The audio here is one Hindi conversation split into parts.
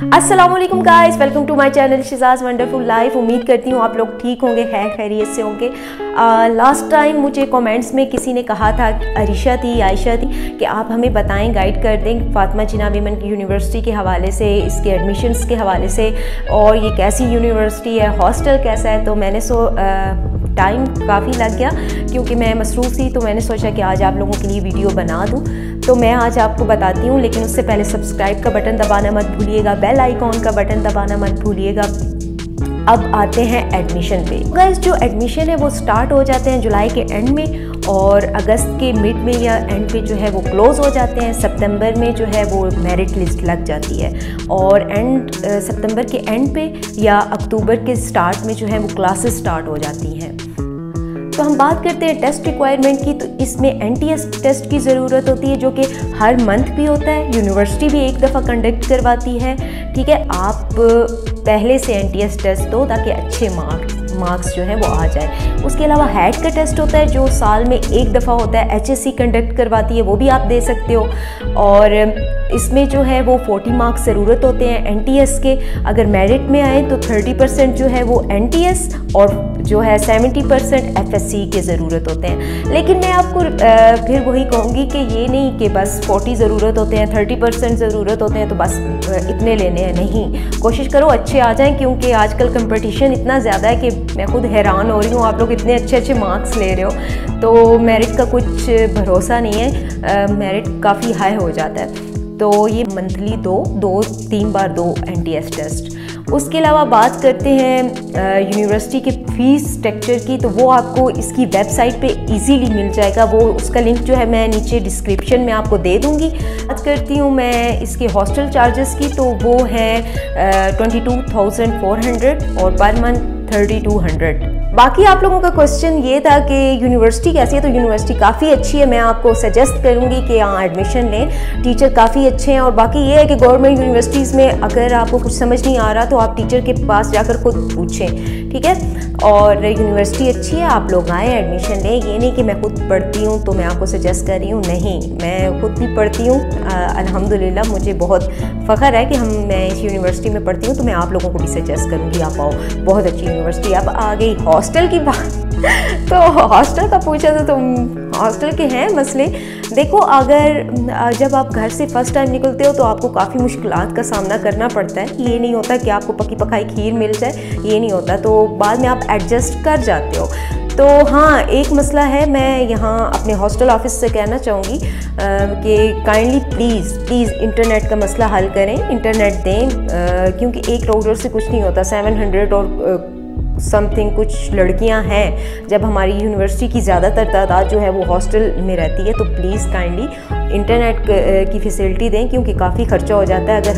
अस्सलाम वालेकुम guys, welcome to my channel Shijaz wonderful life. उम्मीद करती हूँ आप लोग ठीक होंगे, खैरियत से होंगे। लास्ट टाइम मुझे कमेंट्स में किसी ने कहा था, आयशा थी कि आप हमें बताएं, गाइड कर दें फातिमा जिन्ना वीमेन यूनिवर्सिटी के हवाले से, इसके एडमिशन्स के हवाले से, और ये कैसी यूनिवर्सिटी है, हॉस्टल कैसा है। तो मैंने टाइम काफ़ी लग गया क्योंकि मैं मसरूफ़ थी, तो मैंने सोचा कि आज आप लोगों के लिए वीडियो बना दूं। तो मैं आज आपको बताती हूँ, लेकिन उससे पहले सब्सक्राइब का बटन दबाना मत भूलिएगा, बेल आइकॉन का बटन दबाना मत भूलिएगा। अब आते हैं एडमिशन पे। गाइस, जो एडमिशन है वो स्टार्ट हो जाते हैं जुलाई के एंड में, और अगस्त के मिड में या एंड पे जो है वो क्लोज़ हो जाते हैं। सितंबर में जो है वो मेरिट लिस्ट लग जाती है, और सितंबर के एंड पे या अक्टूबर के स्टार्ट में जो है वो क्लासेस स्टार्ट हो जाती हैं। तो हम बात करते हैं टेस्ट रिक्वायरमेंट की। तो इसमें NTS टेस्ट की ज़रूरत होती है, जो कि हर मंथ भी होता है। यूनिवर्सिटी भी एक दफ़ा कंडक्ट करवाती है, ठीक है। आप पहले से NTS टेस्ट दो ताकि अच्छे मार्क्स जो हैं वो आ जाए। उसके अलावा हैट का टेस्ट होता है जो साल में एक दफ़ा होता है, HSC कंडक्ट करवाती है, वो भी आप दे सकते हो। और इसमें जो है वो 40 मार्क्स ज़रूरत होते हैं NTS के। अगर मेरिट में आए तो 30% जो है वो NTS और जो है 70% FSC के ज़रूरत होते हैं। लेकिन मैं आपको फिर वही कहूँगी कि ये नहीं कि बस 40 ज़रूरत होते हैं, 30% ज़रूरत होते हैं तो बस इतने लेने हैं। नहीं, कोशिश करो अच्छे आ जाएं, क्योंकि आजकल कंपटीशन इतना ज़्यादा है कि मैं खुद हैरान हो रही हूँ। आप लोग इतने अच्छे मार्क्स ले रहे हो, तो मेरिट का कुछ भरोसा नहीं है, मेरिट काफ़ी हाई हो जाता है। तो ये मंथली दो तीन बार दो NTS टेस्ट। उसके अलावा बात करते हैं यूनिवर्सिटी के फ़ीस स्ट्रक्चर की। तो वो आपको इसकी वेबसाइट पे इजीली मिल जाएगा, वो उसका लिंक जो है मैं नीचे डिस्क्रिप्शन में आपको दे दूँगी। बात करती हूँ मैं इसके हॉस्टल चार्जेस की, तो वो है 22,400 और पर मंथ 3,200। बाकी आप लोगों का क्वेश्चन ये था कि यूनिवर्सिटी कैसी है। तो यूनिवर्सिटी काफ़ी अच्छी है, मैं आपको सजेस्ट करूँगी कि यहाँ एडमिशन लें, टीचर काफ़ी अच्छे हैं। और बाकी ये है कि गवर्नमेंट यूनिवर्सिटीज़ में अगर आपको कुछ समझ नहीं आ रहा तो आप टीचर के पास जाकर खुद पूछें, ठीक है। और यूनिवर्सिटी अच्छी है, आप लोग आएँ, एडमिशन लें। ये नहीं कि मैं खुद पढ़ती हूँ तो मैं आपको सजेस्ट कर रही हूँ, नहीं, मैं खुद भी पढ़ती हूँ। अल्हम्दुलिल्लाह मुझे बहुत फ़ख्र है कि मैं इस यूनिवर्सिटी में पढ़ती हूँ, तो मैं आप लोगों को भी सजेस्ट करूँगी आप आओ, बहुत अच्छी यूनिवर्सिटी। अब आ गई हॉस्टल की बात तो हॉस्टल का पूछा था, तो हॉस्टल के हैं मसले। देखो, अगर जब आप घर से फ़र्स्ट टाइम निकलते हो तो आपको काफ़ी मुश्किलात का सामना करना पड़ता है। ये नहीं होता कि आपको पकी पकाई खीर मिल जाए, ये नहीं होता, तो बाद में आप एडजस्ट कर जाते हो। तो हाँ, एक मसला है, मैं यहाँ अपने हॉस्टल ऑफिस से कहना चाहूँगी कि काइंडली प्लीज़ इंटरनेट का मसला हल करें, इंटरनेट दें, क्योंकि एक राउटर से कुछ नहीं होता। 700 और समथिंग कुछ लड़कियां हैं। जब हमारी यूनिवर्सिटी की ज़्यादातर तादाद जो है वो हॉस्टल में रहती है, तो प्लीज़ काइंडली इंटरनेट की फैसिलिटी दें, क्योंकि काफ़ी ख़र्चा हो जाता है। अगर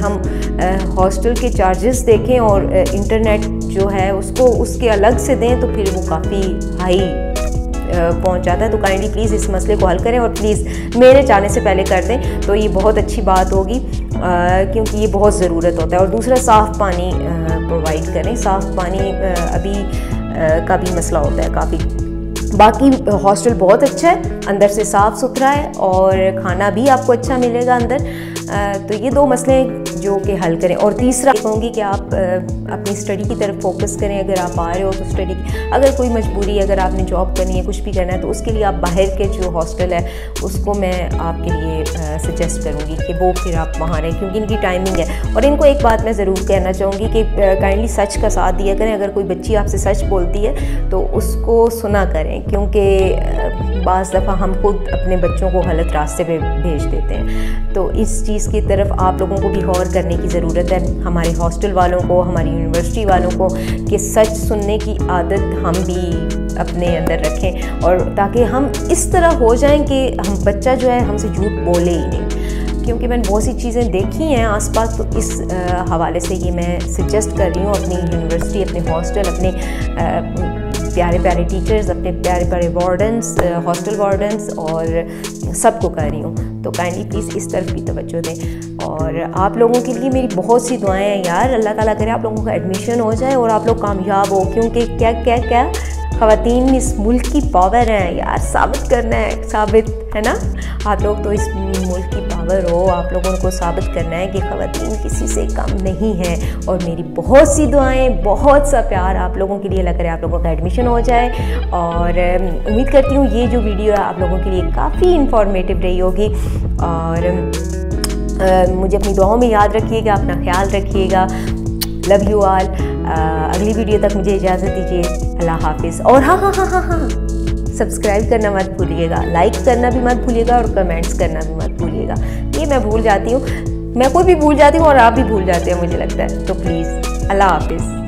हम हॉस्टल के चार्जेस देखें और इंटरनेट जो है उसको उसके अलग से दें तो फिर वो काफ़ी हाई पहुंच जाता है। तो काइंडली प्लीज़ इस मसले को हल करें, और प्लीज़ मेरे जाने से पहले कर दें तो ये बहुत अच्छी बात होगी, क्योंकि ये बहुत ज़रूरत होता है। और दूसरा, साफ़ पानी प्रोवाइड करें, साफ़ पानी अभी का भी मसला होता है काफ़ी। बाकी हॉस्टल बहुत अच्छा है, अंदर से साफ़ सुथरा है, और खाना भी आपको अच्छा मिलेगा अंदर। तो ये दो मसले जो कि हल करें। और तीसरा कहूँगी कि आप अपनी स्टडी की तरफ फोकस करें। अगर आप आ रहे हो तो स्टडी, अगर कोई मजबूरी, अगर आपने जॉब करनी है, कुछ भी करना है, तो उसके लिए आप बाहर के जो हॉस्टल है उसको मैं आपके लिए सजेस्ट करूँगी कि वो फिर आप वहाँ रहें, क्योंकि इनकी टाइमिंग है। और इनको एक बात मैं ज़रूर कहना चाहूँगी कि काइंडली सच का साथ दिया करें। अगर कोई बच्ची आपसे सच बोलती है तो उसको सुना करें, क्योंकि बाज़ दफ़ा हम खुद अपने बच्चों को गलत रास्ते पे भेज देते हैं। तो इस चीज़ की तरफ आप लोगों को भी गौर करने की ज़रूरत है, हमारे हॉस्टल वालों को, हमारी यूनिवर्सिटी वालों को, कि सच सुनने की आदत हम भी अपने अंदर रखें, और ताकि हम इस तरह हो जाएं कि हम बच्चा जो है हमसे झूठ बोले ही नहीं। क्योंकि मैंने बहुत सी चीज़ें देखी हैं आसपास, तो इस हवाले से ये मैं सजेस्ट कर रही हूँ अपनी यूनिवर्सिटी, अपने हॉस्टल, अपने प्यारे प्यारे टीचर्स, अपने प्यारे प्यारे वार्डन्स, हॉस्टल वार्डन्स, और सबको कर रही हूँ। तो काइंडली प्लीज़ इस तरफ भी तवज्जो दें। और आप लोगों के लिए मेरी बहुत सी दुआएं हैं यार, अल्लाह ताला करे आप लोगों का एडमिशन हो जाए और आप लोग कामयाब हो, क्योंकि क्या ख़वातीन इस मुल्क की पावर हैं यार, साबित करना है, साबित है ना। आप लोग तो इस मुल्क की पावर हो, आप लोगों को साबित करना है कि ख़वातीन किसी से कम नहीं है। और मेरी बहुत सी दुआएं, बहुत सा प्यार आप लोगों के लिए। लग रहा है आप लोगों का एडमिशन हो जाए, और उम्मीद करती हूँ ये जो वीडियो है आप लोगों के लिए काफ़ी इंफॉर्मेटिव रही होगी। और मुझे अपनी दुआओं में याद रखिएगा, अपना ख्याल रखिएगा। Love you all. अगली वीडियो तक मुझे इजाज़त दीजिए। अल्लाह हाफिज़। और हाँ, सब्सक्राइब करना मत भूलिएगा, लाइक करना भी मत भूलिएगा, और कमेंट्स करना भी मत भूलिएगा। ये मैं भूल जाती हूँ, मैं कोई भी भूल जाती हूँ और आप भी भूल जाते हैं मुझे लगता है। तो प्लीज़, अल्लाह हाफिज़।